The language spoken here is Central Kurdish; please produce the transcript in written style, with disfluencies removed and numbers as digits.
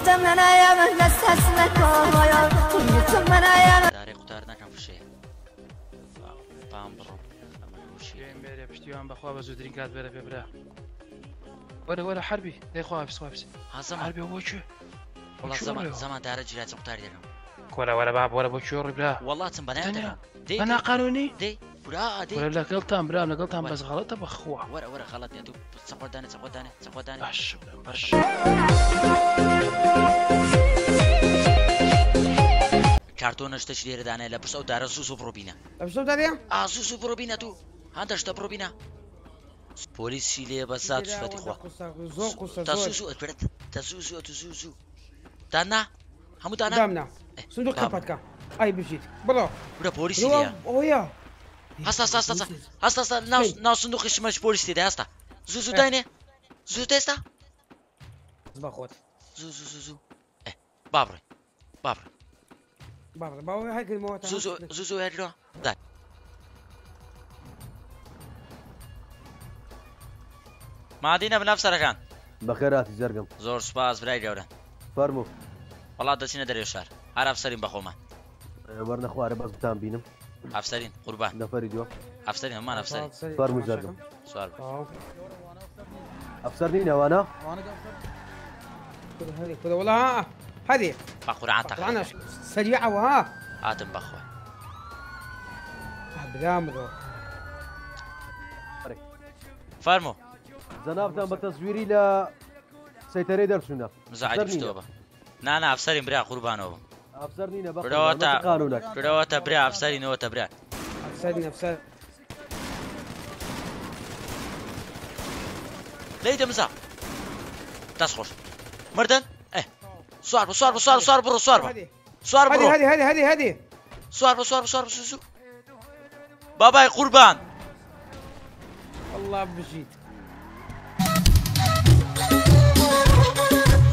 داري قطارنا كان في شيء بامبرو بيري بشتيوان بخوا بزودرين كات بيري بيبرا ولا حربي لي خوا بس هزم حربي هو شو والله زمان دار جيرات قطار ديالهم ولا باب ولا بوشو ربلا والله تنبنات دي انا قانوني دي برا دي ولا قلتان برا انا قلتان بس غلطه بخوا ورا غلط يا دوب تقوداني باش كارتونش تشرير دانه لبس او دار زوزو بروبينا لبسو داريا زوزو بروبينا تو هاندش بروبينا بوليس شيلي بسات شفتي خوا تزوزو دانا همو دانا دامنا صندوق كابتكا اي بجيت برو برا بوليس يا اويا هستا ناو صندوق مش بوليس دي هستا زوزو داينه زوزو تستا باخوت زوزو بابري هاي الموت زوزو هادو داي ما دينا بنفس ركان بخيرات زرقم زور سباس براي جورا فرمو والله دسينا دري شهر عرف سرين بخوما ورنا خواري بس بتام بينم افسرين قربان نفري جو افسرين ما افسرين فرمو زرقم سؤال افسرني وانا كذا والله هذه بخور عن تقريبا انا سريعه وها اتم بخور برامضو فرمو زنابتان بتصويري ل سيطري درسونا مزعج بشتوبه نا افسرين برا قربانو افسرني نبخ قانونك بدوتا برا افسرين نوتا برا افسرين ليدا مزا تسخر مردن سوار برو هذه سوار باباي قربان والله بجيت